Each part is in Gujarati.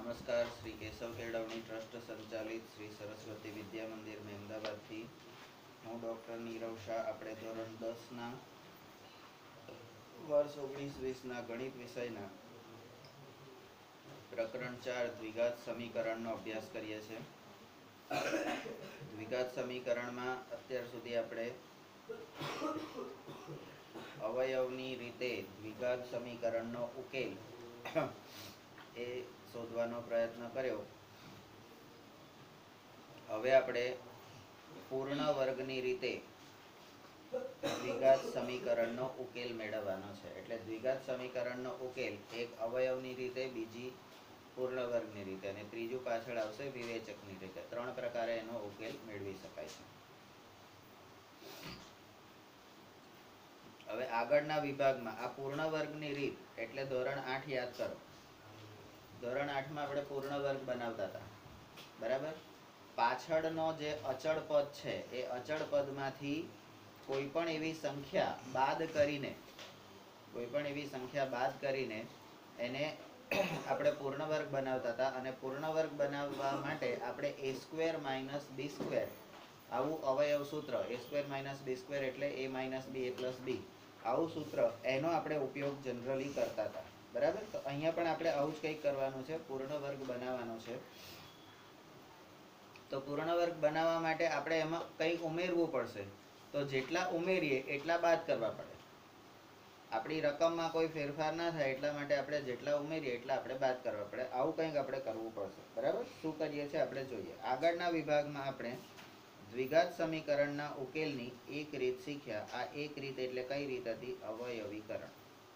नमस्कार। श्री केशव केळवणी ट्रस्ट संचालित श्री सरस्वती विद्या मंदिर महेमदाबाद थी हूँ डॉक्टर नीरव शाह આપણે ધોરણ 10 ના વર્ષ 19-20 ના ગણિત વિષયના પ્રકરણ 4 દ્વિઘાત સમીકરણનો અભ્યાસ કરીએ છીએ। દ્વિઘાત સમીકરણમાં અત્યાર સુધી આપણે અવયવની રીતે દ્વિઘાત સમીકરણનો ઉકેલ એ શોધવાનો પ્રયત્ન કર્યો। હવે આપણે પૂર્ણ વર્ગની રીતે દ્વિઘાત સમીકરણનો ઉકેલ મેળવવાનો છે। એટલે દ્વિઘાત સમીકરણનો ઉકેલ એક અવયવની રીતે, બીજી પૂર્ણ વર્ગની રીતે અને ત્રીજું પાછળ આવશે વિવેચકની રીતે। ત્રણ પ્રકારે એનો ઉકેલ મેળવી શકાય છે। હવે આગળના વિભાગમાં આ પૂર્ણ વર્ગની રીત એટલે ધોરણ 8 યાદ કરો। ધોરણ 8 માં આપણે પૂર્ણ વર્ગ બનાવતા હતા, બરાબર। પાછળનો જે અચળ પદ છે એ અચળ પદમાંથી કોઈ પણ એવી સંખ્યા બાદ કરીને એને આપણે પૂર્ણ વર્ગ બનાવતા હતા અને પૂર્ણ વર્ગ બનાવવા માટે આપણે a² - b² આવું અવયવ સૂત્ર a² - b² એટલે a - b a + b આવું સૂત્ર એનો આપણે ઉપયોગ જનરલી કરતા હતા, બરાબર। તો અહીંયા પણ આપણે આવું જ કંઈક કરવાનું છે, પૂર્ણ વર્ગ બનાવવાનો છે। તો પૂર્ણ વર્ગ બનાવવા માટે આપણે એમાં કંઈક ઉમેરવું પડશે, તો જેટલા ઉમેરીએ એટલા બાદ કરવા પડે। આપણી રકમમાં કોઈ ફેરફાર ના થાય એટલા માટે આપણે જેટલા ઉમેરીએ એટલા આપણે બાદ કરવા પડે। આવું કંઈક આપણે કરવું પડશે, બરાબર। શું કરીએ છીએ આપણે જોઈએ। આગળના વિભાગમાં આપણે દ્વિઘાત સમીકરણના ઉકેલની એક રીત શીખ્યા। આ એક રીત એટલે કઈ રીત હતી? અવયવીકરણ।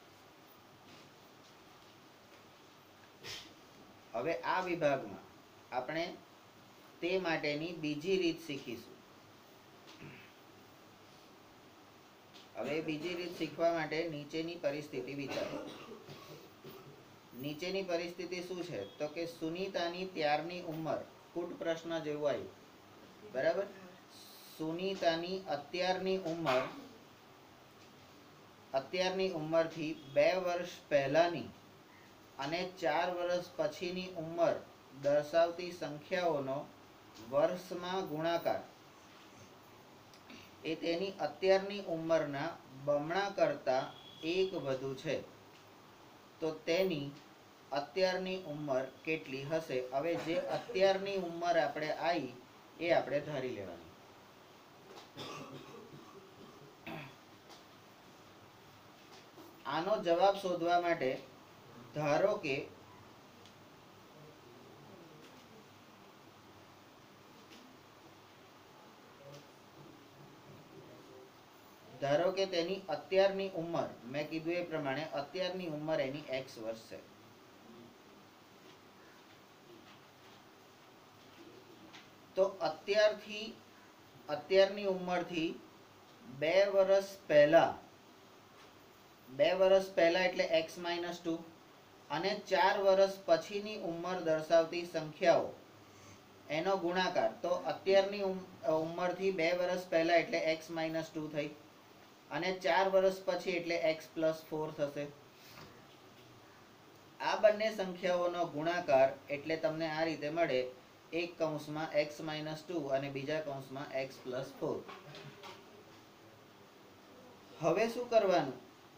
હવે આ વિભાગમાં આપણે તે માટેની બીજી રીત શીખીશું। હવે બીજી રીત શીખવા માટે નીચેની પરિસ્થિતિ વિચારો। નીચેની પરિસ્થિતિ શું છે? તો કે સુનીતાની ત્યારની ઉંમર કૂટ પ્રશ્ન જેવું આવ્યું, બરાબર। સુનીતાની અત્યારની ઉંમરથી 2 વર્ષ પહેલાની અને 4 વર્ષ પછીની ઉંમર દર્શાવતી સંખ્યાઓનો વર્ષમાં ગુણાકાર એ તેની અત્યારની ઉંમરના બમણા કરતાં 1 વધુ છે, તો તેની અત્યારની ઉંમર કેટલી હશે? હવે જે અત્યારની ઉંમર આપણે આવી એ આપણે ધારી લેવાની। આનો જવાબ શોધવા માટે ધારો કે તેની અત્યારની ઉંમર, મેં કીધું એ પ્રમાણે અત્યારની ઉંમર એની x વર્ષ છે। તો અત્યારની ઉંમરથી 2 વર્ષ પહેલા એટલે x - 2 અને 4 વર્ષ પછીની ઉંમર દર્શાવતી સંખ્યાઓ એનો ગુણાકાર। તો અત્યારની ઉંમરથી 2 વર્ષ પહેલા એટલે x - 2 થઈ અને 4 વર્ષ પછી એટલે x + 4 થશે। આ બંને સંખ્યાઓનો ગુણાકાર એટલે તમને આ રીતે મળે, એક કૌંસમાં x - 2 અને બીજા કૌંસમાં x + 4। હવે શું કરવાનું?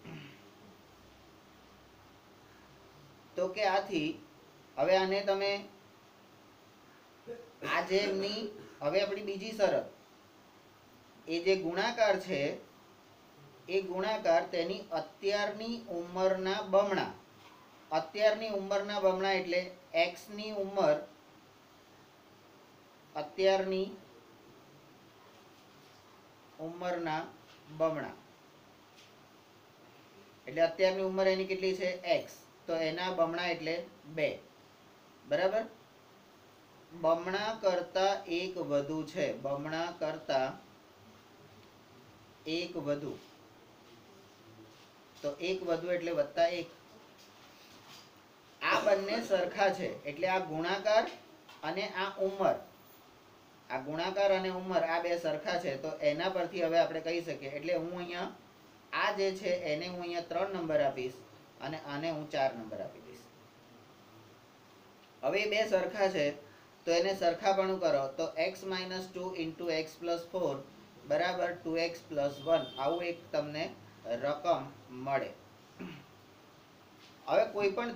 તો કે આથી હવે આને તમે આ જે એમની હવે આપણી બીજી શરત, એ જે ગુણાકાર છે એ ગુણાકાર તેની અત્યારની ઉંમરના બમણા। અત્યારની ઉંમરના બમણા એટલે x ની ઉંમર અત્યારની ઉંમરના બમણા એટલે અત્યારની ઉંમર એની કેટલી છે? x, તો એના બમણા એટલે 2, બરાબર। બમણા કરતા 1 વધુ છે, બમણા કરતા 1 વધુ, તો 1 વધુ એટલે +1। આ બંને સરખા છે એટલે આ ગુણાકાર અને આ ઉંમર, આ ગુણાકાર અને ઉંમર આ બે સરખા છે, તો એના પરથી હવે આપણે કહી શકીએ। એટલે હું અહીંયા આ જે છે એને હું અહીંયા 3 નંબર આપીશ અને આને હું 4 નંબર આપી દઈશ। હવે બે સરખા છે તો એને સરખાપણું કરો તો x - 2 × x + 4 બરાબર 2x + 1 આવું એક તમને રકમ મળે. હવે કોઈ પણ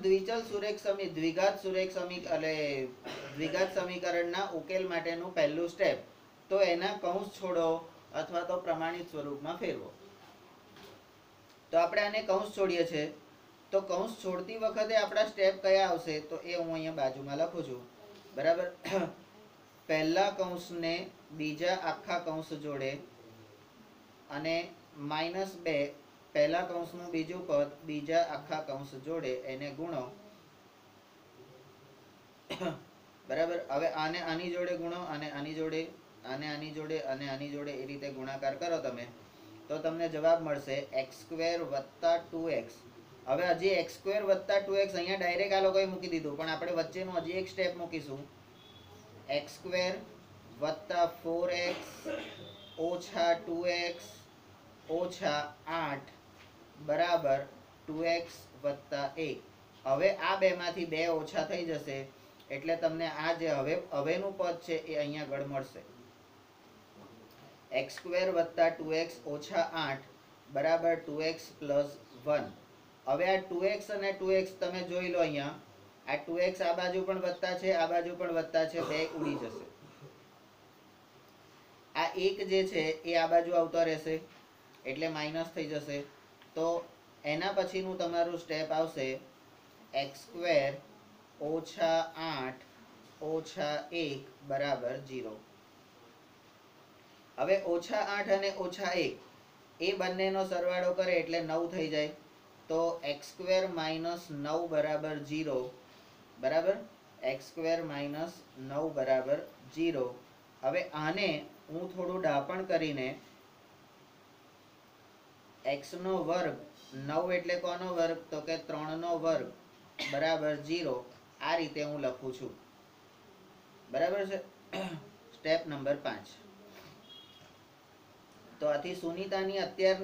દ્વિઘાત સમીકરણના ઉકેલ માટેનું પહેલું સ્ટેપ તો એના કૌંસ છોડો અથવા તો પ્રમાણિત સ્વરૂપમાં ફેરવો. તો આપણે આને કૌંસ છોડીએ છીએ તો કૌંસ છોડતી વખતે આપણા સ્ટેપ કયા આવશે તો એ હું અહીંયા બાજુમાં લખું છું. બરાબર. પહેલા કૌંસને બીજા આખા કૌંસ જોડે અને -2 પહેલા કૌંસનું બીજું પદ બીજા આખા કૌંસ જોડે એને ગુણો. બરાબર. હવે આને આની જોડે ગુણો અને આની જોડે, આને આની જોડે અને આની જોડે એ રીતે ગુણાકાર કરો તમે તો તમને જવાબ મળશે x² + 2x. હવે હજી x² + 2x અહીંયા ડાયરેક્ટ આ લોકોએ મૂકી દીધું પણ આપણે વચ્ચેનું હજી એક સ્ટેપ મૂકીશું. x² + 4x - 2x - 8 બરાબર 2x + 1. હવે આ બેમાંથી 2 ઓછા થઈ જશે એટલે તમને આ જે હવેનું પદ છે એ અહીંયા આગળ મળશે. x² + 2x - 8 બરાબર 2x + 1. હવે આ 2x અને 2x તમે જોઈ લો અહીંયા. આ 2x આ બાજુ પણ વત્તા છે, આ બાજુ પણ વત્તા છે, બે ઉડી જશે. આ 1 જે છે એ આ બાજુ આવતો રહેશે એટલે માઇનસ થઈ જશે. તો એના પછીનું તમારું સ્ટેપ આવશે x² - 8 - 1 બરાબર 0. હવે -8 અને -1 એ બંનેનો સરવાળો કરે એટલે 9 થઈ જાય. તો x² - 9 બરાબર 0. બરાબર. x² - 9 બરાબર 0. હવે આને હું થોડું ડાપણ કરીને x² 9 એટલે કોનો વર્ગ તો કે 3² બરાબર 0 આ રીતે હું લખું છું. બરાબર છે. Step number 5. તો આથી સુનીતાની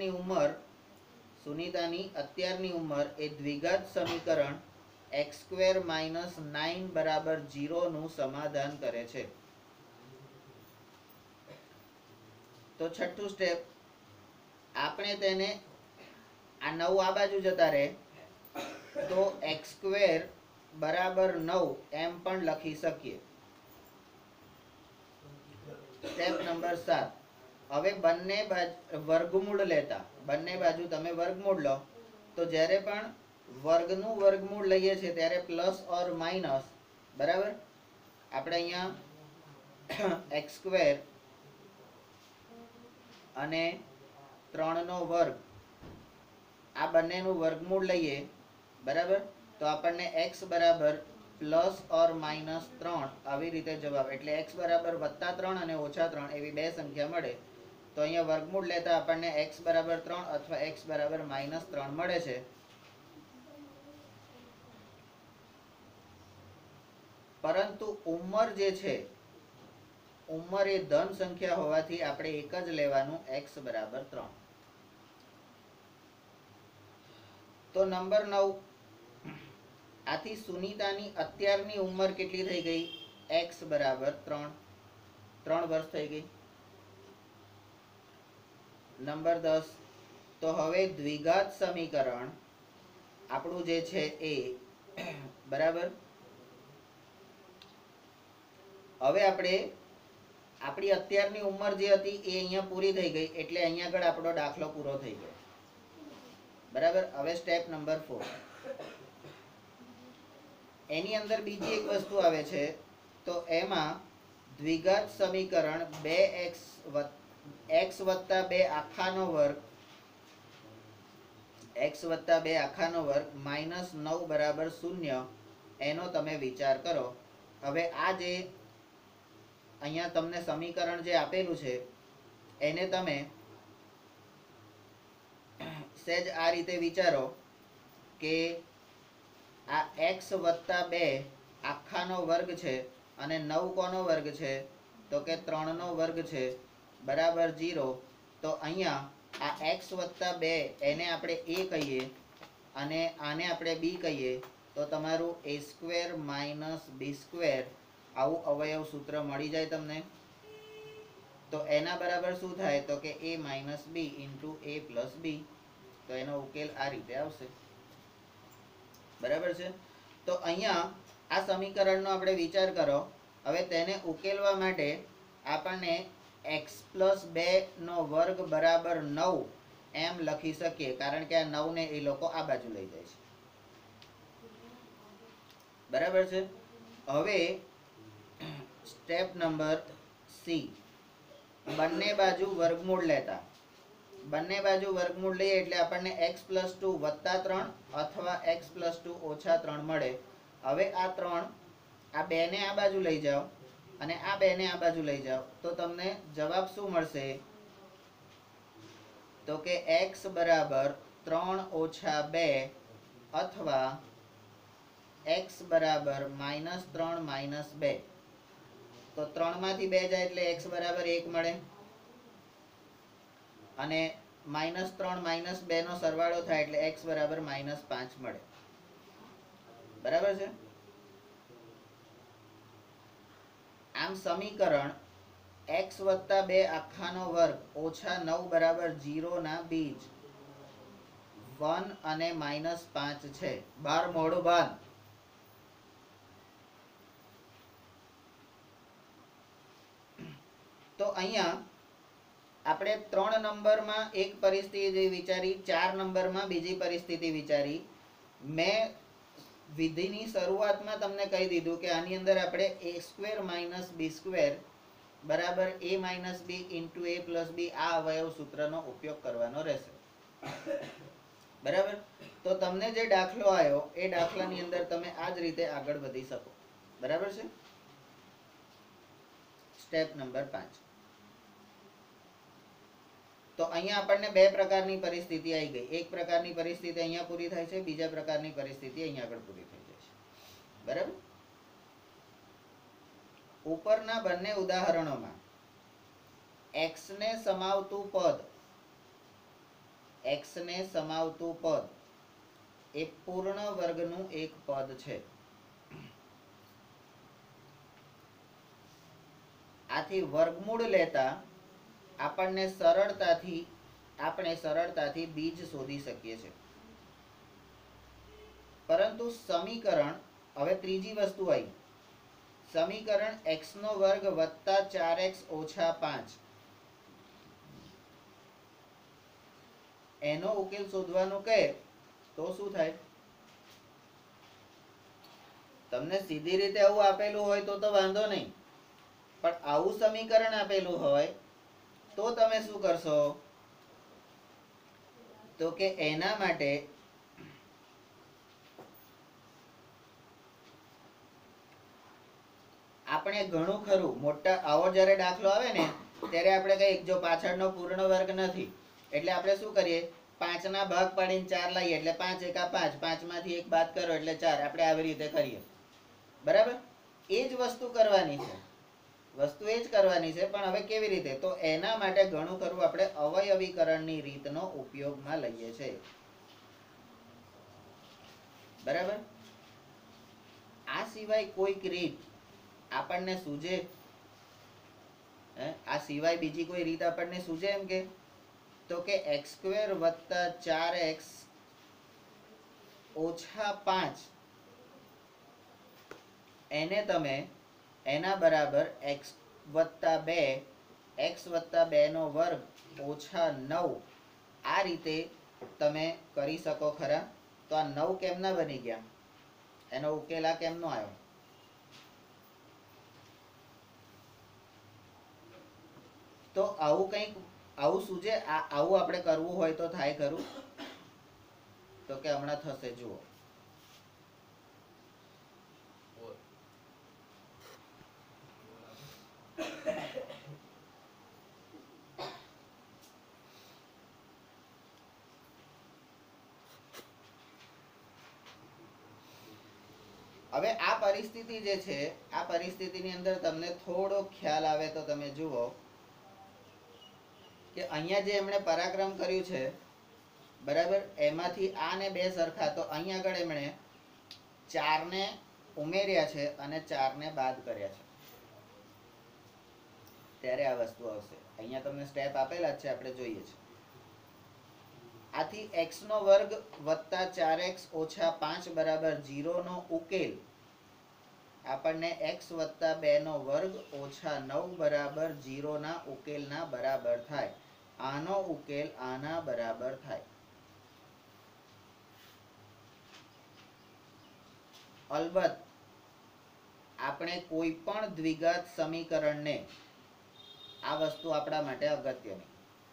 અત્યારની ઉંમર એ દ્વિઘાત સમીકરણ x² - 9 બરાબર 0 નું સમાધાન કરે છે. તો છઠ્ઠું સ્ટેપ આપણે તેને આ 9 આ બાજુ જતા રહે તો x² બરાબર 9 એમ પણ લખી શકીએ. Step number 7. હવે બંને વર્ગમૂળ લેતા બંને બાજુ તમે વર્ગમૂળ લો તો જ્યારે પણ વર્ગનું વર્ગમૂળ લઈએ છીએ ત્યારે પ્લસ ઓર માઇનસ. બરાબર. આપણે અહીંયા x² અને 3² આ બંનેનું વર્ગમૂળ લઈએ. બરાબર. તો આપણને x બરાબર પ્લસ ઓર માઇનસ 3 આવી રીતે જવાબ એટલે x બરાબર +3 અને -3 એવી બે સંખ્યા મળે. તો અહીંયા વર્ગમૂળ લેતા આપણને x બરાબર 3 અથવા x બરાબર -3 મળે છે. પરંતુ ઉંમર જે છે ઉંમર એ ધન સંખ્યા હોવાથી આપણે એક જ લેવાનું x બરાબર 3. તો નંબર 9. આથી સુનીતાની અત્યારની ઉંમર કેટલી થઈ ગઈ x બરાબર 3 વર્ષ થઈ ગઈ. નંબર 10. તો હવે દ્વિઘાત સમીકરણ આપણું જે છે એ બરાબર. હવે આપણે આપણી અત્યારની ઉંમર જે હતી એ અહીંયા પૂરી થઈ ગઈ એટલે અહીંયા આગળ આપણો દાખલો પૂરો થઈ ગયો. બરાબર. હવે સ્ટેપ નંબર 4. એની અંદર બીજી એક વસ્તુ આવે છે તો એમાં દ્વિઘાત સમીકરણ 2x + 2 આખાનો વર્ગ -9 બરાબર 0 એનો તમે વિચાર કરો. હવે આ જે અહીંયા તમને સમીકરણ જે આપેલું છે એને તમે સહેજ આ રીતે વિચારો કે આ x + 2 આખાનો વર્ગ છે અને 9 કોનો વર્ગ છે તો કે 3² છે બરાબર 0. તો અહીંયા આ x + 2 એને આપણે a કહીએ અને આને આપણે b કહીએ તો તમારું a square minus B square આવું અવયવ સૂત્ર મળી જાય તમને. તો એના બરાબર શું થાય તો કે a minus B into a plus B. તો એનો ઉકેલ આ રીતે આવશે. બરાબર છે. તો અહીંયા આ સમીકરણનો આપણે વિચાર કરો. હવે તેને ઉકેલવા માટે આપણને x પ્લસ 2 નો વર્ગ બરાબર 9 એમ લખી શકીએ, કારણ કે આ 9 ને એ લોકો આ બાજુ લઈ જાય છે. બરાબર છે. હવે સ્ટેપ નંબર સી, બંને બાજુ વર્ગમૂળ લેતા. બંને બાજુ વર્ગમૂળ લઈએ એટલે આપણને x પ્લસ 2 વત્તા 3 અથવા x પ્લસ 2 ઓછા 3 મળે. હવે આ 3 આ 2 ને આ બાજુ લઈ જાઓ અને આ 2 ને આ બાજુ લઈ જાઓ તો તમને જવાબ શું મળશે તો કે x બરાબર 3 ઓછા 2 અથવા x બરાબર -3 -2. તો 3 માંથી 2 જાય એટલે x બરાબર 1 મળે અને -3 -2 નો સરવાળો થાય એટલે x બરાબર -5 મળે. બરાબર છે. આમ સમીકરણ x વત્તા 2 આખાનો વર્ગ ઓછા 9 બરાબર 0 ના બીજ 1 અને -5 છે. 12 મોડું બાંધ. તો અહીંયા આપણે 3 નંબરમાં એક પરિસ્થિતિ વિચારી, 4 નંબરમાં બીજી પરિસ્થિતિ વિચારી. મેં વિધિની શરૂઆતમાં તમને કહી દીધું કે આની અંદર આપણે a square minus B square બરાબર a minus B into a plus B આ અવયવ સૂત્રનો ઉપયોગ કરવાનો રહેશે. બરાબર. તો તમને જે દાખલો આવ્યો એ દાખલાની અંદર તમે આ જ રીતે આગળ વધી શકો. બરાબર છે. Step number 5. તો અહીંયા આપણને બે પ્રકારની પરિસ્થિતિ આવી ગઈ. એક પ્રકારની પરિસ્થિતિ અહીંયા પૂરી થાય છે, બીજા પ્રકારની પરિસ્થિતિ અહીંયા આગળ પૂરી થઈ જાય છે. બરાબર. ઉપરના બંને ઉદાહરણોમાં x ને સમાવતું પદ એ પૂર્ણ વર્ગનું એક પદ છે. આથી વર્ગમૂળ લેતા આપણે સરળતાથી બીજ શોધી શકીએ છીએ. પરંતુ સમીકરણ, હવે ત્રીજી વસ્તુ આવી, સમીકરણ x નો વર્ગ વત્તા 4x ઓછા 5 એનો ઉકેલ શોધવાનું કહે તો શું થાય? તમને સીધી રીતે આવું આપેલું હોય તો વાંધો નહીં, પણ આવું સમીકરણ આપેલું હોય તો તમે શું કરશો તો કે એના માટે આપણે ઘણું ખરું મોટા આવો જ્યારે દાખલો આવે ને ત્યારે આપણે કઈ જો પાછળનો પૂર્ણ વર્ગ નથી એટલે આપણે શું કરીએ 5 ના ભાગ પાડીને 4 લઈએ એટલે 5 એકા 5, 5 માંથી 1 બાદ કરો એટલે 4. આપણે આવી રીતે કરીએ. બરાબર. એ જ વસ્તુ કરવાની છે. પણ હવે કેવી રીતે? તો એના માટે ઘણું ખરું આપણે અવયવીકરણની રીતનો ઉપયોગમાં લઈએ છીએ. બરાબર. આ સિવાય કોઈક રીત આપણને સૂઝે? આ સિવાય બીજી કોઈ રીત આપણને સૂઝે એમ કે તો કે x² વત્તા 4x ઓછા 5 એને તમે એના બરાબર x વત્તા 2 નો વર્ગ ઓછા 9 આ રીતે તમે કરી શકો ખરા? તો આ 9 કેમના બની ગયા? એનો ઉકેલ આ કેમનો આવ્યો? તો આવું સૂજે? આવું આપણે કરવું હોય તો થાય ખરું? તો કે હમણાં થશે. જુઓ. હવે આ પરિસ્થિતિ જે છે, આ પરિસ્થિતિની અંદર તમને થોડો ખ્યાલ આવે તો તમે જુઓ કે અહીંયા જે એમણે પરાક્રમ કર્યું છે, બરાબર, એમાંથી આ ને બે સરખા, તો અહીંયા આગળ એમણે 4 ને ઉમેર્યા છે અને 4 ને બાદ કર્યા છે ત્યારે આ વસ્તુ આવશે. અહીંયા તમને સ્ટેપ આપેલા છે, આપણે જોઈએ છે. આથી x નો વર્ગ વત્તા 4x ઓછા 5 બરાબર 0 નો ઉકેલ આપણને x વત્તા 2 નો વર્ગ ઓછા 9 બરાબર 0 ના ઉકેલના બરાબર થાય. આનો ઉકેલ આના બરાબર થાય. અલબત્ત આપણે કોઈ પણ દ્વિઘાત સમીકરણને, આ વસ્તુ આપણા માટે અગત્યની,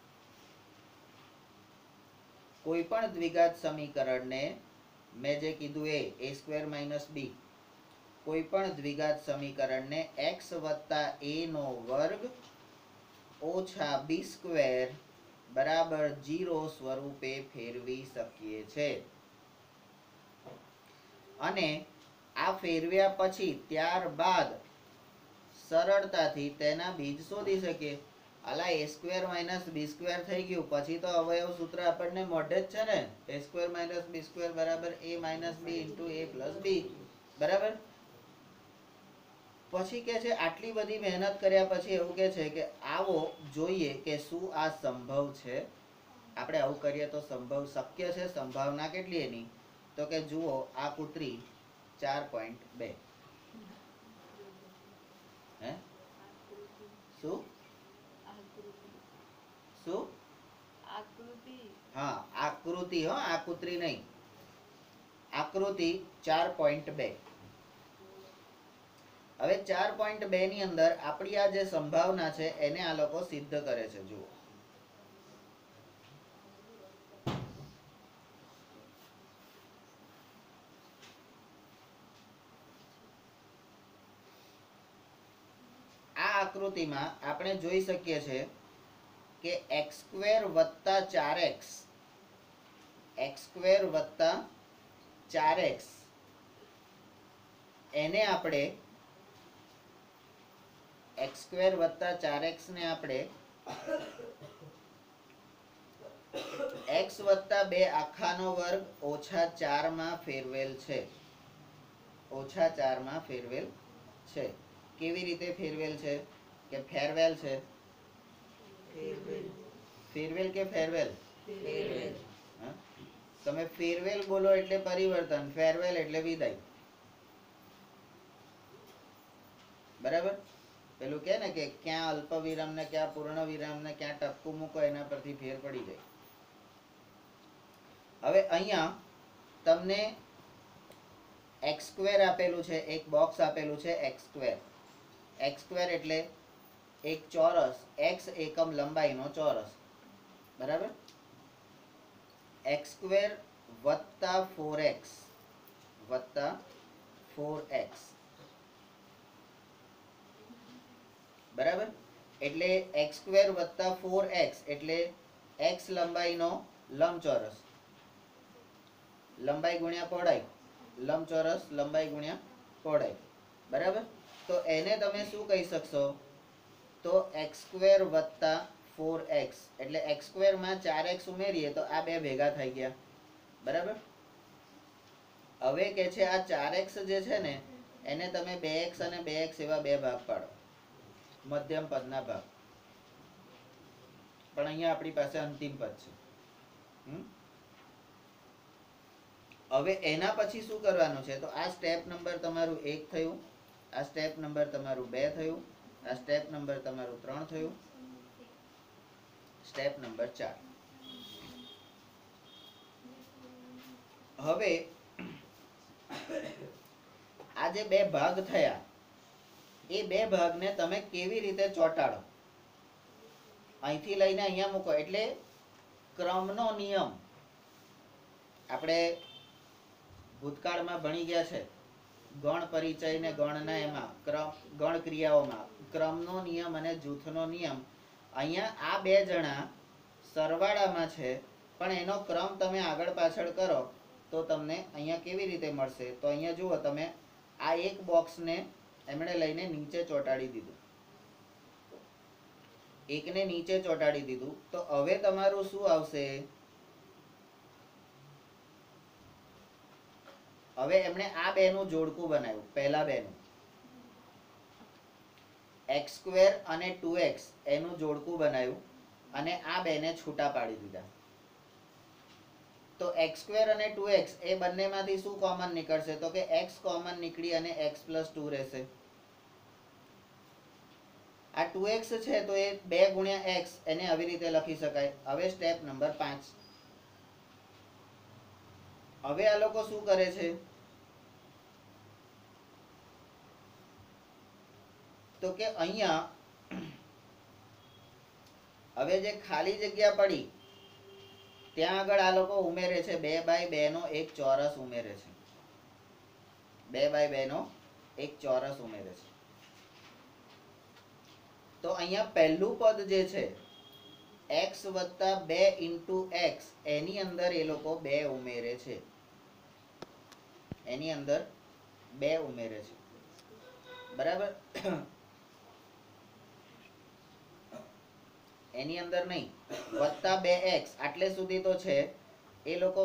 કોઈ પણ દ્વિઘાત સમીકરણને મેં જે કીધું એ સ્ક્વેર માઇનસ બી, કોઈ પણ દ્વિઘાત સમીકરણને x વત્તા a નો વર્ગ ઓછા બી સ્ક્વેર બરાબર 0 સ્વરૂપે ફેરવી શકીએ છે. અને આ ફેરવ્યા પછી ત્યારબાદ સરળતાથી તેના બીજ શોધી શકીએ. અલા a square minus B square થઈ ગયું, પછી તો અવયવ સૂત્ર આપણને મોઢે જ છે ને, a square minus B square બરાબર a minus B into a plus B. બરાબર. પછી કે છે આટલી બધી મહેનત કર્યા પછી એવું કે છે કે આવો જોઈએ કે શું આ સંભવ છે. આપણે આવું કરીએ તો સંભવ શક્ય છે. સંભાવના કેટલી એની? તો કે જુઓ આકૃતિ 4.2. હે શું શું આકૃતિ? હા આકૃતિ, હો આકૃતિ નહીં, આકૃતિ 4.2. હવે 4.2 ની અંદર આપણી આ જે સંભાવના છે એને આ લોકો સિદ્ધ કરે છે. જુઓ આ આકૃતિમાં આપણે જોઈ શકીએ છીએ કે x સ્ક્વેર વત્તા 4x, x સ્ક્વેર વત્તા 4x એને આપણે x સ્ક્વેર વત્તા 4x ને આપણે x વત્તા 2 આખાનો વર્ગ ઓછા 4 માં ફેરવેલ છે. ઓછા 4 માં ફેરવેલ છે. કેવી રીતે ફેરવેલ છે? કે ફેરવેલ છે. ફેરવેલ કે ફેરવેલ? તમે ફેરવેલ બોલો એટલે પરિવર્તન, ફેરવેલ એટલે વિદાય. બરાબર. પેલું કે ને કે ક્યાં અલ્પ વિરામ ને ક્યાં પૂર્ણ વિરામ ને ક્યાં ટપકું મૂકો એના પરથી ફેર પડી જાય. હવે અહીંયા તમને x સ્ક્વેર આપેલું છે, એક બોક્સ આપેલું છે x સ્ક્વેર. x સ્ક્વેર એટલે એક ચોરસ, x એકમ લંબાઈનો ચોરસ. બરાબર. x સ્ક્વેર વત્તા 4x વત્તા 4x. બરાબર. એટલે x સ્ક્વેર વત્તા 4x એટલે x લંબાઈનો લંબચોરસ, લંબાઈ ગુણ્યા પહોળાઈ, લંબચોરસ લંબાઈ ગુણ્યા પહોળાઈ. બરાબર. તો એને તમે શું કહી શકશો? તો x સ્ક્વેર વત્તા 4x એટલે x સ્ક્વેર માં 4x ઉમેરીએ તો આ બે ભેગા થઈ ગયા. બરાબર. હવે કે છે આ 4x જે છે ને એને તમે 2x અને 2x એવા બે ભાગ પાડો, મધ્યમ પદના ભાગ. પણ અહીંયા આપણી પાસે અંતિમ પદ છે. હવે એના પછી શું કરવાનું છે? તો આ સ્ટેપ નંબર તમારું 1 થયું, આ સ્ટેપ નંબર તમારું 2 થયું, આ સ્ટેપ નંબર તમારું 3 થયું, સ્ટેપ નંબર 4. હવે આ જે બે ભાગ થયા એ બે ભાગને તમે કેવી રીતે ચોંટાડો? અહીંથી લઈને અહીંયા મૂકો એટલે ક્રમનો નિયમ આપણે ભૂતકાળમાં ભણી ગયા છે. ગણ પરિચય ને ગણના એમાં ગણ ક્રિયાઓમાં ક્રમનો નિયમ અને જૂથનો નિયમ. અહીંયા આ બે જણા સરવાળામાં છે પણ એનો ક્રમ તમે આગળ પાછળ કરો તો તમને અહીંયા કેવી રીતે મળશે? તો અહીંયા જુઓ તમે, આ એક બોક્સને એમણે લઈને નીચે ચોંટાડી દીધું, એકને નીચે ચોંટાડી દીધું. તો હવે તમારું શું આવશે? હવે એમણે આ બેનું જોડકું બનાવ્યું, પહેલા બેનું x² અને 2x એનું જોડકું બનાવ્યું અને આ બેને છૂટા પાડી દીધા. તો x² અને 2x એ બંનેમાંથી શું કોમન નીકળશે? તો કે x કોમન નીકળી અને x + 2 રહેશે. આ 2x છે તો એ 2 × x એને આવી રીતે લખી શકાય. હવે સ્ટેપ નંબર 5. હવે આ લોકો શું કરે છે? તો કે અહીંયા હવે જે ખાલી જગ્યા પડી ત્યાં આગળ આ લોકો ઉમેરે છે 2x2 નો એક ચોરસ ઉમેરે છે. 2x2 નો એક ચોરસ ઉમેરે છે. તો અહીંયા પહેલું પદ જે છે x + 2 × x એની અંદર એ લોકો 2 ઉમેરે છે. એની અંદર 2 ઉમેરે છે. બરાબર? એની અંદર નહીં, +2x આટલે સુધી તો છે. એ લોકો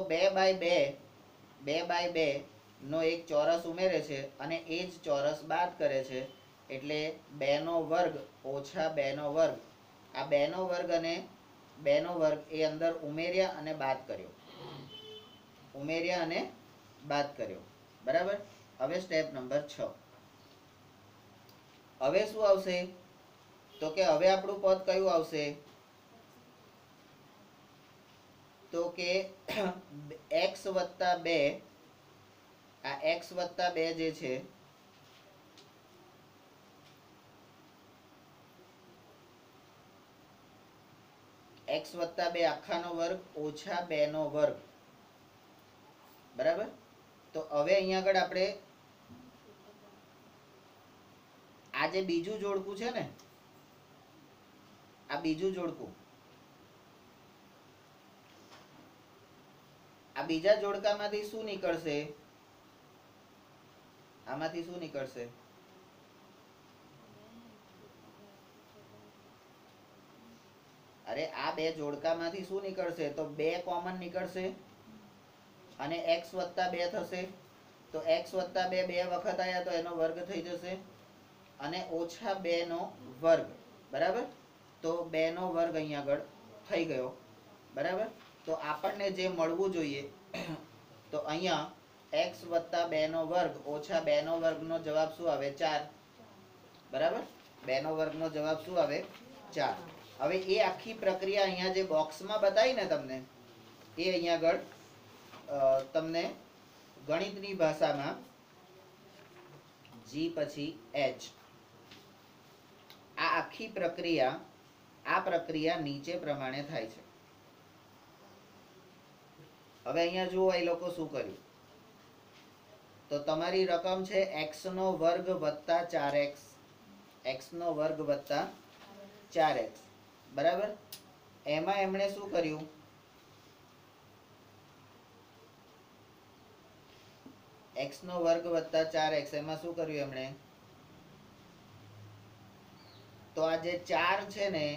2x2 નો એક ચોરસ ઉમેરે છે અને એ જ ચોરસ બાદ કરે છે. એટલે 2² ઓછા 2². આ 2² અને 2² એ અંદર ઉમેર્યા અને બાદ કર્યો. ઉમેર્યા અને બાદ કર્યો. બરાબર? હવે સ્ટેપ નંબર 6. હવે શું આવશે? તો કે હવે આપણું પદ કયું આવશે? તો કે x + 2, આ x + 2 જે છે x + 2 આખાનો વર્ગ ઓછા 2². બરાબર? તો હવે અહીંયા આગળ આપણે આ જે બીજું જોડકું છે ને, આ બીજું જોડકું, આ બીજા જોડકામાંથી શું નીકળશે? આમાંથી શું નીકળશે? અરે આ બે જોડકામાંથી શું નીકળશે? તો 2 કોમન નીકળશે અને x + 2 થશે. તો x + 2 2 વખત આવ્યા તો એનો વર્ગ થઈ જશે અને ઓછા 2 નો વર્ગ. બરાબર? તો 2 નો વર્ગ અહીંયા આગળ થઈ ગયો. બરાબર? તો આપણને જે મળવું જોઈએ તો અહીંયા x + 2 નો વર્ગ ઓછા 2 નો વર્ગનો જવાબ શું આવે? 4. બરાબર? 2 નો વર્ગનો જવાબ શું આવે? 4. હવે એ આખી પ્રક્રિયા અહીંયા જે બોક્સમાં બતાવી ને તમને, એ અહીંયા આગળ તમને ગણિતની ભાષામાં G પછી H, આ આખી પ્રક્રિયા નીચે પ્રમાણે થાય છે. હવે અહીંયા જુઓ એ લોકો શું કર્યું. તો તમારી રકમ છે x² + 4x, x² + 4x. બરાબર? એમાં એમણે શું કર્યું? x² + 4x એમાં શું કર્યું એમણે? તો આ જે 4 છે ને,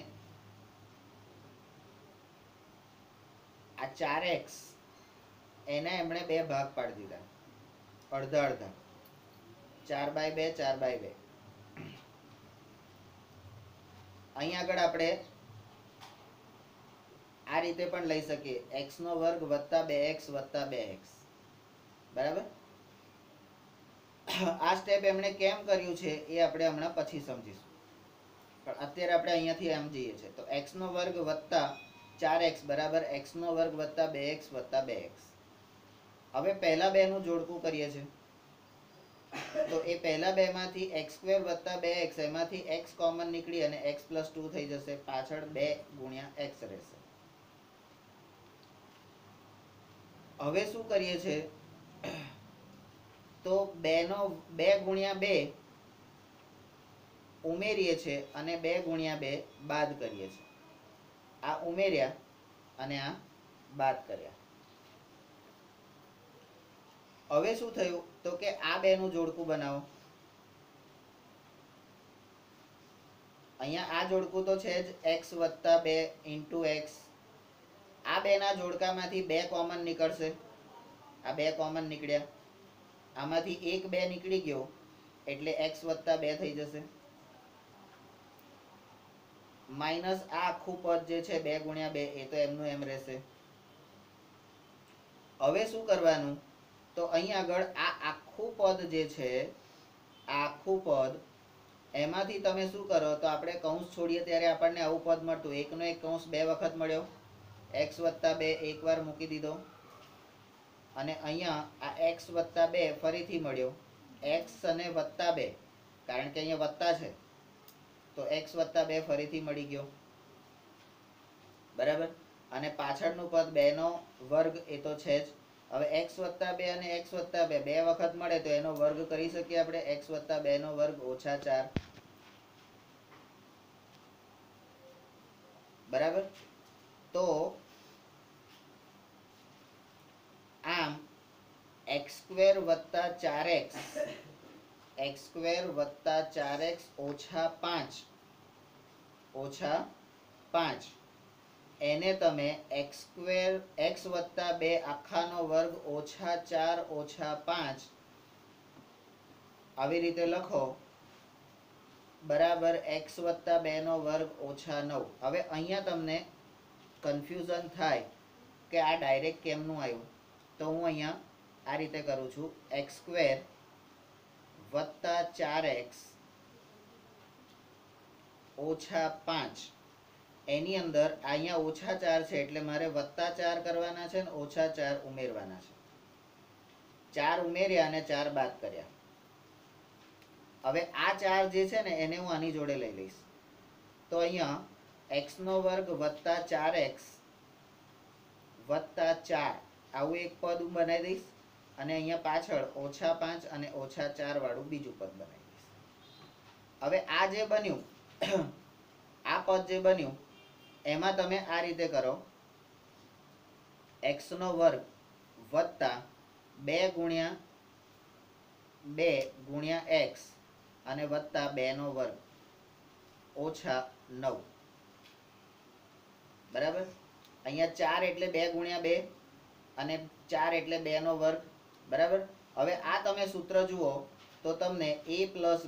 આ 4x એને એમણે 2 ભાગ પાડી દીધા, અડધા અડધા. 4/2 4/2. અહીં આગળ આપણે આ રીતે પણ લઈ શકીએ, x² + 2x + 2x. બરાબર? આ સ્ટેપ એમણે કેમ કર્યું છે એ આપણે હમણાં પછી સમજીશું, પણ અત્યારે આપણે અહીંયાથી એમ જઈએ છીએ. તો x² + 4x બરાબર x² + 2x + 2x. હવે પહેલા બેનું જોડકું કરીએ છીએ. તો એ પહેલા બેમાંથી x² + 2x એમાંથી x કોમન નીકળી અને x + 2 થઈ જશે. પાછળ 2 × x રહેશે. હવે શું કરીએ છીએ? તો 2 × 2 ઉમેરીએ છીએ અને 2 × 2 બાદ કરીએ છીએ. આ ઉમેર્યા અને આ બાદ કર્યા. હવે શું થયું? તો કે આ બેનું જોડકું બનાવો. અહીંયા આ જોડકું તો છે જ, x + 2 × x. આ બેના જોડકામાંથી 2 કોમન નીકળશે. આ 2 કોમન નીકળ્યા. આમાંથી એક 2 નીકળી ગયો એટલે x વત્તા 2 થઈ જશે, માઇનસ આ આખું પદ જે છે 2 ગુણ્યા 2 એ તો એમનું એમ રહેશે. હવે શું કરવાનું, તો અહીં આગળ આ આખું પદ જે છે, આ આખું પદ એમાંથી તમે શું કરો, તો આપણે કૌંસ છોડીએ ત્યારે આપણને આવું પદ મળતું, એકનો એક કૌંસ 2 વખત મળ્યો, x વત્તા 2 એકવાર મૂકી દીધો, અને અહીંયા આ x વત્તા 2 ફરીથી મળ્યો, x અને વત્તા 2 કારણ કે અહીંયા વત્તા છે તો x વત્તા 2 ફરીથી મળી ગયો, બરાબર. અને પાછળનું પદ 2 નો વર્ગ એ તો છે જ. હવે x વત્તા 2 અને x વત્તા 2 બે વખત મળે તો એનો વર્ગ કરી શકીએ આપણે, x વત્તા 2 નો વર્ગ ઓછા 4, બરાબર. તો આમ x સ્ક્વેર વત્તા 4x, x સ્ક્વેર વત્તા 4x ઓછા 5 ઓછા 5 એને તમે x સ્ક્વેર x વત્તા 2 આખાનો વર્ગ ઓછા 4 ઓછા 5 આવી રીતે લખો, બરાબર x વત્તા 2 નો વર્ગ ઓછા 9. હવે અહીંયા તમને કન્ફ્યુઝન થાય કે આ ડાયરેક્ટ કેમનું આવ્યું, તો હું અહીંયા આ રીતે કરું છું, x સ્ક્વેર વત્તા 4x ઓછા 5 એની અંદર અહીંયા ઓછા 4 છે એટલે મારે વત્તા 4 કરવાના છે ને ઓછા 4 ઉમેરવાના છે, 4 ઉમેર્યા અને 4 બાદ કર્યા. હવે આ 4 જે છે ને એને હું આની જોડે લઈ લઈશ, તો અહીંયા x નો વર્ગ વત્તા 4x વત્તા 4 આવું એક પદ હું બનાવી દઈશ, અને અહીંયા પાછળ ઓછા 5 અને ઓછા 4 વાળું બીજું પદ બનાવી દઈશ. હવે આ જે બન્યું આ પદ જે બન્યું એમાં તમે આ રીતે કરો, x નો વર્ગ વત્તા 2 ગુણ્યા x અને વત્તા 2 નો વર્ગ ઓછા 9, બરાબર. અહીંયા 4 એટલે 2 ગુણ્યા 2 અને 4 એટલે 2 નો વર્ગ, બરાબર. હવે આ તમે સૂત્ર જુઓ તો તમને a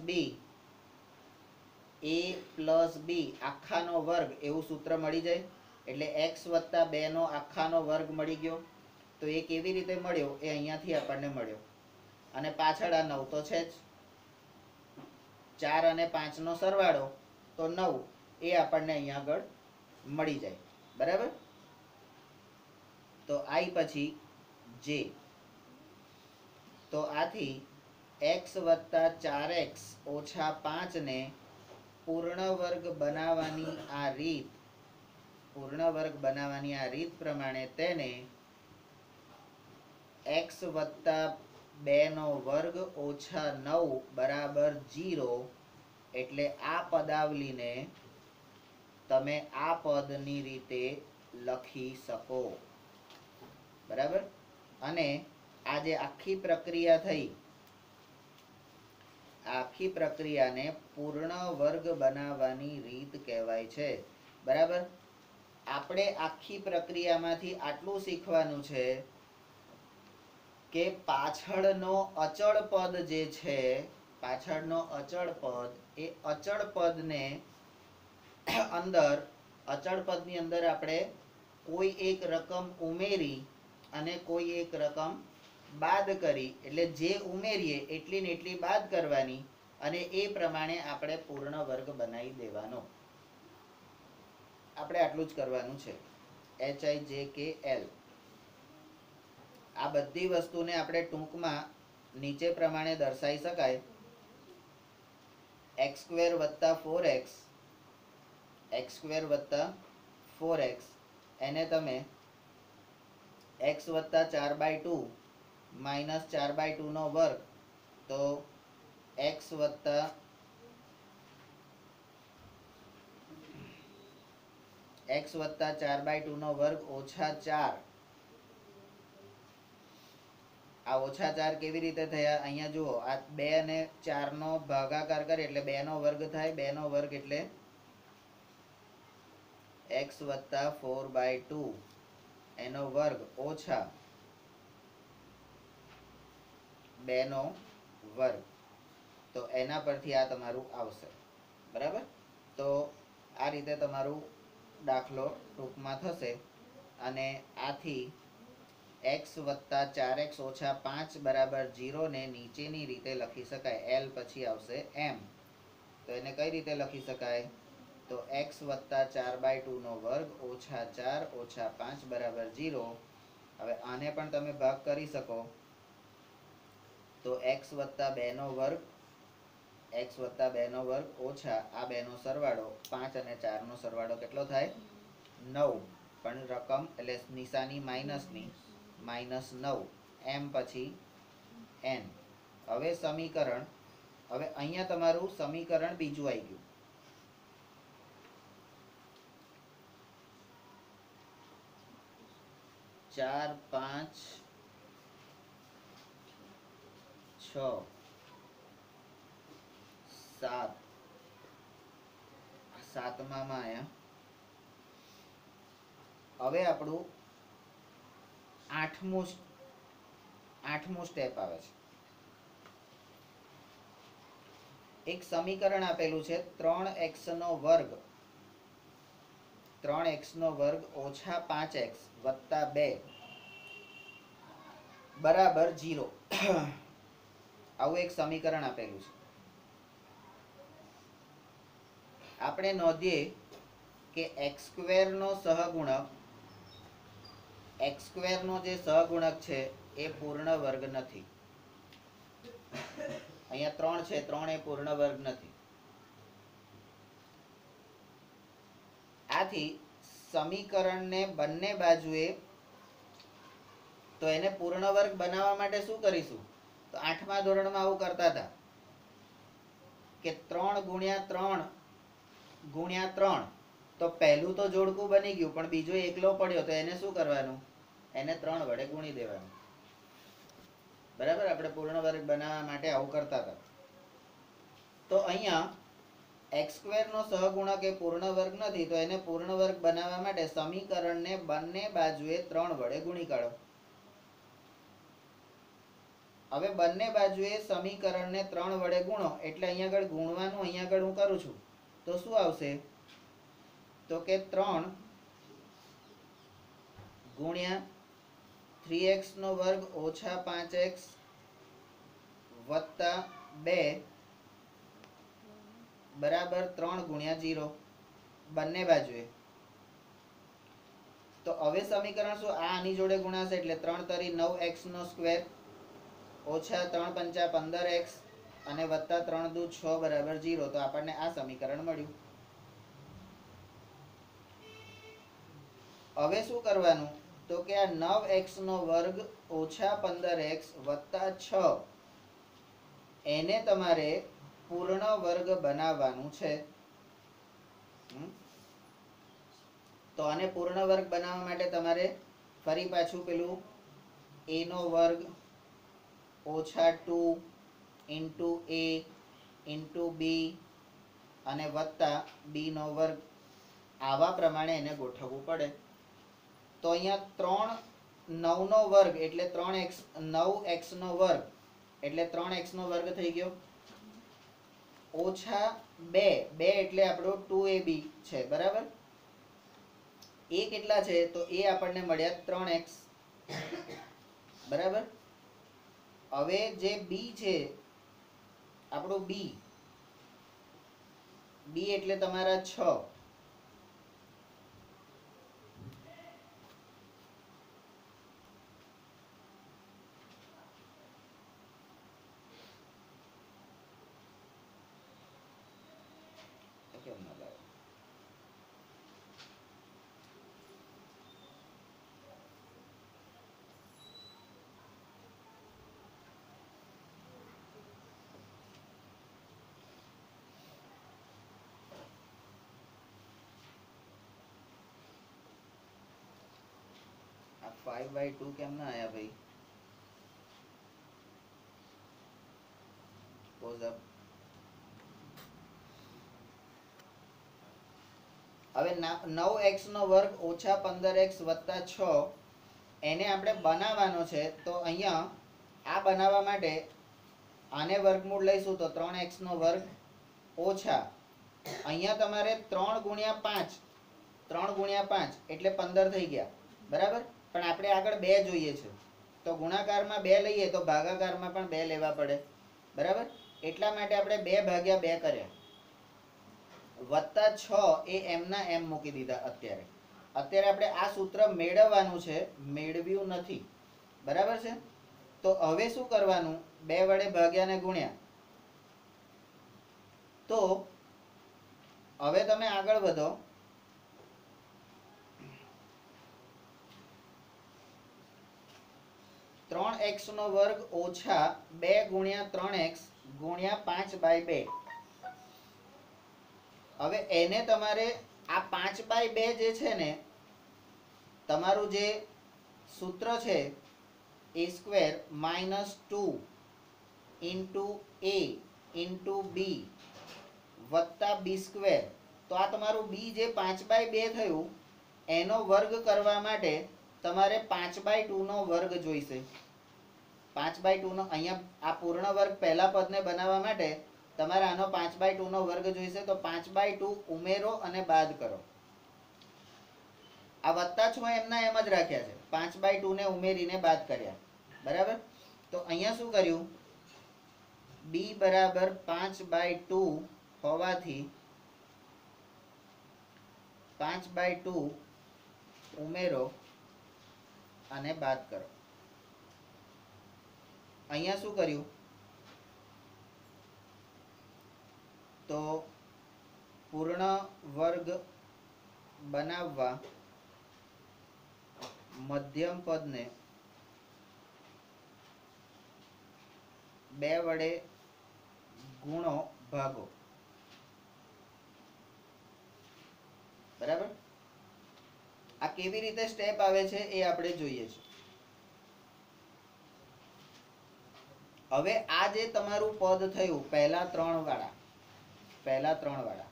પ્લસ b આખાનો વર્ગ એવું સૂત્ર મળી જાય, એટલે x વત્તા 2 નો આખાનો વર્ગ મળી ગયો. તો એ કેવી રીતે મળ્યો એ અહીંયાથી આપણને મળ્યો, અને પાછળ આ 9 તો છે જ, 4 અને 5 નો સરવાળો તો 9 એ આપણને અહીંયા આગળ મળી જાય, બરાબર. તો આઈ પછી જે, તો આથી x વત્તા 4x ઓછા 5 ને પૂર્ણ વર્ગ બનાવવાની આ રીત પ્રમાણે તેને x વત્તા 2 નો વર્ગ ઓછા 9 બરાબર 0, એટલે આ પદાવલીને તમે આ પદની રીતે લખી શકો, બરાબર. અને આ જે આખી પ્રક્રિયા થઈ, આખી પ્રક્રિયાને પૂર્ણ વર્ગ બનાવવાની રીત કહેવાય છે, બરાબર. આપણે આખી પ્રક્રિયામાંથી આટલું શીખવાનું છે કે પાછળનો અચળ પદ જે છે, પાછળનો અચળ પદ, એ અચળ પદને અંદર, અચળ પદની અંદર આપણે કોઈ એક રકમ ઉમેરી અને કોઈ એક રકમ બાદ કરી, એટલે જે ઉમેરીએ એટલી ને એટલી બાદ કરવાની, અને એ પ્રમાણે આપણે પૂર્ણ વર્ગ બનાવી દેવાનો. આપણે આટલું જ કરવાનું છે, HIJKL. આ બધી વસ્તુને આપણે ટૂંકમાં નીચે પ્રમાણે દર્શાવી શકાય, x સ્ક્વેર વત્તા 4x, x સ્ક્વેર વત્તા 4x એને તમે x વત્તા 4/2 માઇનસ 4/2 નો વર્ગ, તો x વત્તા 4/2 નો વર્ગ ઓછા 4. આ ઓછા 4 કેવી રીતે થયા, અહીંયા જુઓ, આ 2 અને 4 નો ભાગાકાર કરે એટલે 2 નો વર્ગ થાય, 2 નો વર્ગ એટલે x વત્તા 4/2 એનો વર્ગ ઓછા 2 નો વર્ગ. તો એના પરથી આ તમારું આવશે. બરાબર. તો આ રીતે તમારું દાખલો ટૂંકમાં થશે. અને આથી x વત્તા 4x ઓછા 5 બરાબર 0 ને નીચેની રીતે લખી શકાય. l પછી આવશે m. તો એને કઈ રીતે લખી શકાય? તો x વત્તા 4/2 નો વર્ગ ઓછા 4 ઓછા 5 બરાબર 0. હવે આને પણ તમે ભાગ કરી શકો. તો x વત્તા 2 નો વર્ગ ઓછા આ 2 નો સરવાળો 5 અને 4 નો સરવાળો કેટલો થાય? 9. પણ રકમ એટલે નિશાની માઇનસની, -9 m પછી n. હવે સમીકરણ, હવે અહીંયા તમારું સમીકરણ બીજું આવી ગયું. ચાર, 5, 6, 7 સાતમામાં આયા. હવે આપણું આઠમું સ્ટેપ આવે છે. એક સમીકરણ આપેલું છે 3x નો વર્ગ ઓછા 5x વત્તા 2 બરાબર 0. આવું એક સમીકરણ આપેલું છે. આપણે નોંધીએ કે x² નો સહગુણક, x² નો જે સહગુણક છે એ પૂર્ણ વર્ગ નથી. અહીંયા 3 છે, 3 એ પૂર્ણ વર્ગ નથી. આથી સમીકરણને બંને બાજુએ, તો એને પૂર્ણ વર્ગ બનાવવા માટે શું કરીશું? તો 8મા ધોરણમાં આવું કરતા હતા કે 3 ગુણ્યા 3 ગુણ્યા 3. તો પહેલું તો જોડકું બની ગયું, પણ બીજો એકલો પડ્યો, તો એને શું કરવાનું? એને 3 વડે ગુણી દેવાનું. બરાબર. આપણે પૂર્ણ વર્ગ બનાવવા માટે આવું કરતા હતા. તો અહીંયા x² નો સહગુણક એ પૂર્ણ વર્ગ નથી, તો એને પૂર્ણ વર્ગ બનાવવા માટે સમીકરણને બંને બાજુએ 3 વડે ગુણી કાઢો. હવે બંને બાજુએ સમીકરણને 3 વડે ગુણો એટલે અહીંયા આગળ ગુણવાનું, અહીંયા આગળ હું કરું છું. તો શું આવશે? તો કે 3 ગુણ્યા 3x નો વર્ગ ઓછા 5x વત્તા 2 બરાબર 3 ગુણ્યા 0 બંને બાજુએ. તો હવે સમીકરણ શું? આની જોડે ગુણાશે એટલે 3 તરી 9x નો સ્ક્વેર ઓછા 3 પંચા 15x અને વત્તા 3 દુ 6 બરાબર 0. તો આપણને આ સમીકરણ મળ્યું. હવે શું કરવાનું? તો કે આ 9x નો વર્ગ ઓછા 15x વત્તા 6 એને તમારે પૂર્ણ વર્ગ બનાવવાનું છે. તો આને પૂર્ણ વર્ગ બનાવવા માટે તમારે ફરી પાછું પેલું a નો વર્ગ ઓછા 2 ઇન્ટુ a ઇન્ટુ b અને વત્તા b નો વર્ગ આવા પ્રમાણે એને ગોઠવવું પડે. તો અહીંયા 3 9 નો વર્ગ એટલે 9x નો વર્ગ એટલે 3x નો વર્ગ થઈ ગયો. ઓછા 2 એટલે આપણો 2ab છે. બરાબર. એ કેટલા છે? તો એ આપણને મળ્યા 3x. બરાબર. હવે જે b છે આપણું b એટલે તમારા 6. આ 5/2 કેમ ના આયા ભાઈ? Pause up. હવે 9x નો વર્ગ ઓછા 15x વત્તા 6 એને આપણે બનાવવાનો છે. તો અહીંયા આ બનાવવા માટે આને વર્ગમૂળ લઈશું તો 3x નો વર્ગ ઓછા અહીંયા તમારે 3 ગુણ્યા 5 3 ગુણ્યા 5 એટલે 15 થઈ ગયા બરાબર. પણ આપણે આગળ 2 જોઈએ છે તો ગુણાકારમાં 2 લઈએ તો ભાગાકારમાં પણ 2 લેવા પડે બરાબર. એટલા માટે આપણે 2 ભાગ્યા 2 કર્યા વત્તા 6 એ m ના m મૂકી દીધા. અત્યારે આપણે આ સૂત્ર મેળવવાનું છે, મેળવ્યું નથી બરાબર છે. તો હવે શું કરવાનું, 2 વડે ભાગ્યા ને ગુણ્યા. તો હવે તમે આગળ વધો. ત્રણ એક્સ નો વર્ગ ઓછા 2 ગુણ્યા 3x ગુણ્યા 5/2. હવે એને તમારે આ 5/2 જે છે ને તમારું જે સૂત્ર છે a square -2 into a into b વત્તા b સ્ક્વેર. તો આ તમારું b જે 5/2 થયું એનો વર્ગ કરવા માટે તમારે 5/2 નો વર્ગ જોઈશે. 5/2 નો અહીંયા આ પૂર્ણ વર્ગ પહેલા પદને બનાવવા માટે તમારે આનો 5/2 નો વર્ગ જોઈશે. તો 5/2 ઉમેરો અને બાદ કરો. આ વત્તા 6 એમના એમ જ રાખ્યા છે, 5/2 ને ઉમેરીને બાદ કર્યા બરાબર. તો અહીંયા શું કર્યું, b બરાબર 5/2 હોવાથી 5/2 ઉમેરો અને બાદ કરો. અહીંયા શું કર્યું, તો પૂર્ણ વર્ગ બનાવવા મધ્યમ પદને 2 વડે ગુણો ભાગો બરાબર. આ કેવી રીતે સ્ટેપ આવે છે એ આપણે જોઈએ છે. હવે આ જે તમારું પદ થયું પહેલા 3 વાળા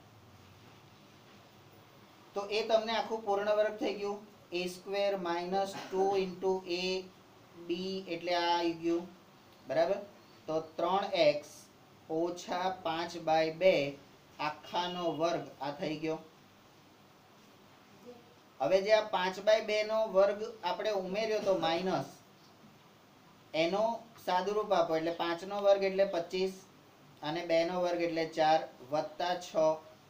તો એ તમને આખું પૂર્ણ વર્ગ થઈ ગયું. a square -2 into a b એટલે આ આવી ગયું બરાબર. તો 3x ઓછા 5/2 આખાનો વર્ગ આ થઈ ગયો. હવે જે આ 5/2 નો વર્ગ આપણે ઉમેર્યો તો માઇનસ એનો સાદુરૂપ આપો એટલે 5 નો વર્ગ એટલે 25 અને 2 નો વર્ગ એટલે 4 વત્તા 6.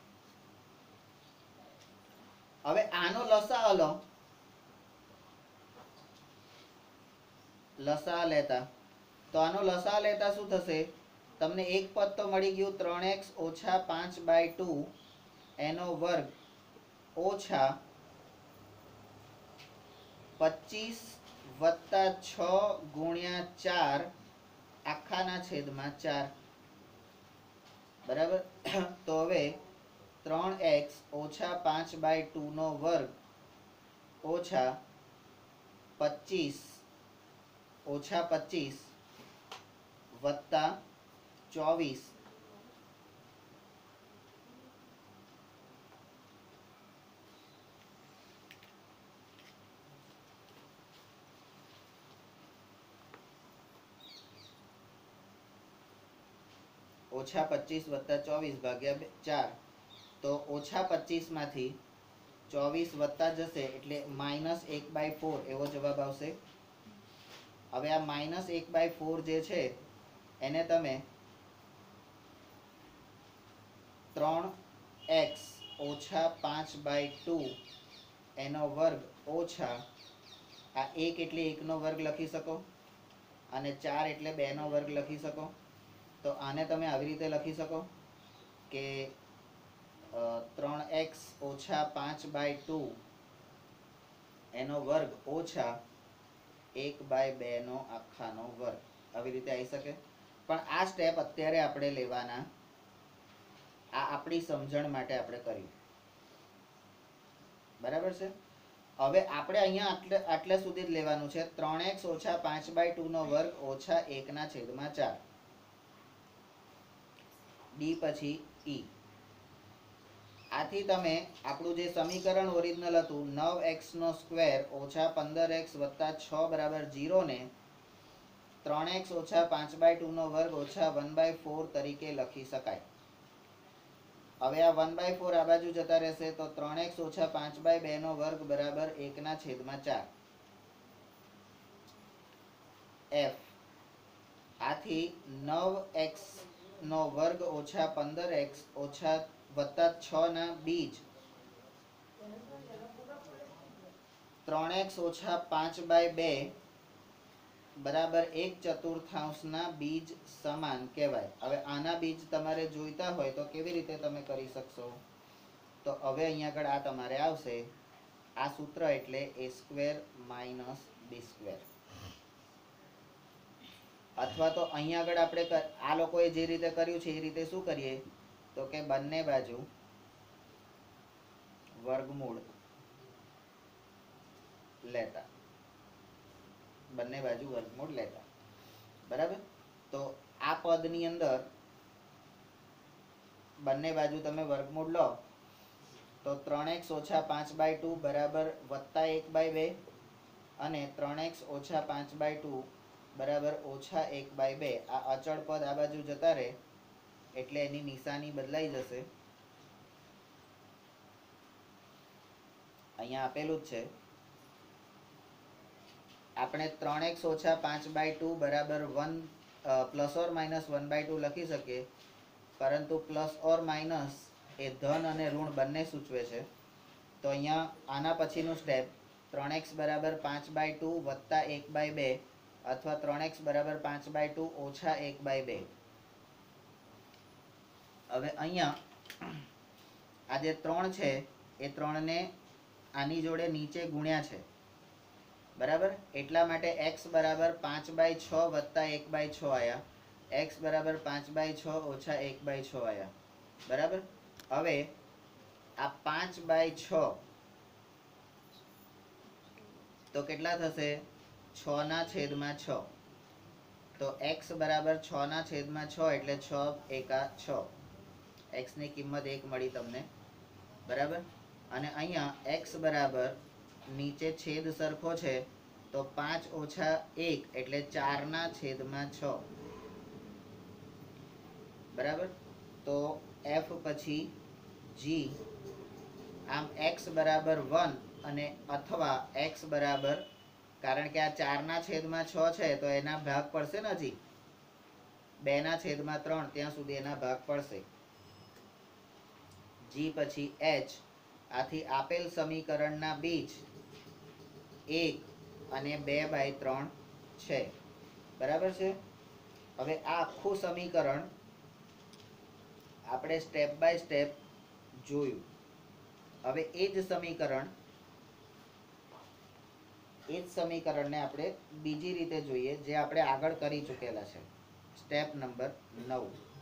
હવે આનો લસાઅ લો, લસાઅ લેતા તો આનો લસાઅ લેતા શું થશે, તમને એક પદ તો મળી ગયું 3x ઓછા 5/2 એનો વર્ગ ઓછા 25 વત્તા 6 ગુણ્યા 4 આખાના છેદમાં 4 બરાબર. તો હવે 3x ઓછા 5/2 નો વર્ગ ઓછા 25 વત્તા 24 ઓછા 25 વત્તા 24 ભાગ્યા 4. તો ઓછા 25 માંથી 24 વત્તા જશે એટલે -1/4 એવો જવાબ આવશે. હવે આ -1/4 જે છે એને તમે 3x ઓછા 5/2 એનો વર્ગ ઓછા આ 1 એટલે 1 નો વર્ગ લખી શકો અને 4 એટલે 2 નો વર્ગ લખી શકો. તો આને તમે આવી રીતે લખી શકો કે 3x ઓછા 5/2 એનો વર્ગ ઓછા 1/2 નો આખાનો વર્ગ આવી રીતે આવી શકે. પણ આ સ્ટેપ અત્યારે આપણે લેવાના, આ આપણી સમજણ માટે આપણે કર્યું બરાબર છે. હવે આપણે અહીંયા આટલે સુધી જ લેવાનું છે. 3x ઓછા 5/2 નો વર્ગ ઓછા 1/4 ડી પછી ઈ. આથી તમે આપણું જે સમીકરણ ઓરિજિનલ હતું 9x નો સ્ક્વેર ઓછા 15x વત્તા 6 બરાબર 0 ને 3x ઓછા 5/2 નો વર્ગ ઓછા 1/4 તરીકે લખી શકાય. હવે આ 1/4 આ બાજુ જતા રહેશે તો 3x ઓછા 5/2 નો વર્ગ બરાબર 1/4 f. આથી 9x નો વર્ગ ઓછા 15x ઓછા વત્તા 6 ના બીજ 3x ઓછા 5/2 બરાબર 1/4 ના બીજ સમાન કહેવાય. હવે આના બીજ તમારે જોઈતા હોય તો કેવી રીતે તમે કરી શકશો? તો હવે અહીંયા આગળ આ તમારે આવશે આ સૂત્ર એટલે a² - b². અથવા તો અહીંયા આગળ આપણે આ લોકોએ જે રીતે કર્યું છે એ રીતે શું કરીએ તો કે બંને બાજુ વર્ગમૂળ લેતા, બંને બાજુ વર્ગમૂળ લેતા. બરાબર? તો આ પદની અંદર બંને બાજુ તમે વર્ગમૂળ લો તો 3x ઓછા 5/2 બરાબર વત્તા 1/2 અને 3x ઓછા 5/2 બરાબર ઓછા 1/2. આ અચળ પદ આ બાજુ જતા રહે એટલે એની નિશાની બદલાઈ જશે. અહીંયા આપેલું જ છે. આપણે 3x ઓછા 5/2 બરાબર 1 પ્લસ ઓર માઇનસ 1/2 લખી શકીએ, પરંતુ પ્લસ ઓર માઇનસ એ ધન અને ઋણ બંને સૂચવે છે. તો અહીંયા આના પછીનું સ્ટેપ 3x બરાબર 5/2 વત્તા 1/2 અથવા 3x બરાબર 5/2 ઓછા 1/2. હવે અહીંયા આ જે 3 છે એ 3ને આની જોડે નીચે ગુણ્યા છે. બરાબર? એટલા માટે x બરાબર 5/6 વત્તા 1/6 આયા. x બરાબર 5/6 ઓછા 1/6 આયા. બરાબર? હવે આ 5/6 તો કેટલા થશે? 6/6. તો x બરાબર 6/6 એટલે 6 એકા 6. x ની કિંમત 1 મળી તમને. બરાબર? અને અહીંયા x બરાબર નીચે છેદ સરખો છે તો 5 ઓછા 1 એટલે 4/6. બરાબર? તો f પછી g. આમ x બરાબર 1 અને અથવા x બરાબર, કારણ કે આ 4/6 છે તો એના ભાગ પડશે ને, હજી 2/3 ત્યાં સુધી એના ભાગ પડશે. g પછી h. આથી આપેલ સમીકરણના બીજ 1 અને 2/3 છે. બરાબર છે? હવે આ આખું સમીકરણ આપણે સ્ટેપ બાય સ્ટેપ જોયું. હવે એ જ સમીકરણને આપણે બીજી રીતે જોઈએ જે આપણે આગળ કરી ચૂકેલા છે. Step number 9.